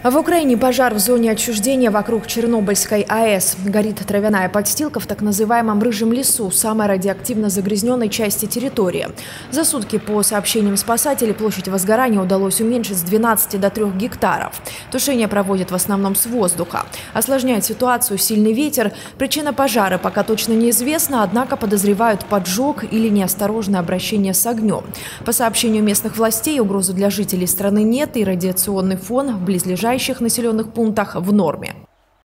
В Украине пожар в зоне отчуждения вокруг Чернобыльской АЭС. Горит травяная подстилка в так называемом Рыжем лесу, самой радиоактивно загрязненной части территории. За сутки, по сообщениям спасателей, площадь возгорания удалось уменьшить с 12 до 3 гектаров. Тушение проводят в основном с воздуха. Осложняет ситуацию сильный ветер. Причина пожара пока точно неизвестна, однако подозревают поджог или неосторожное обращение с огнем. По сообщению местных властей, угрозы для жителей страны нет, и радиационный фон в близлежащих населенных пунктах в норме.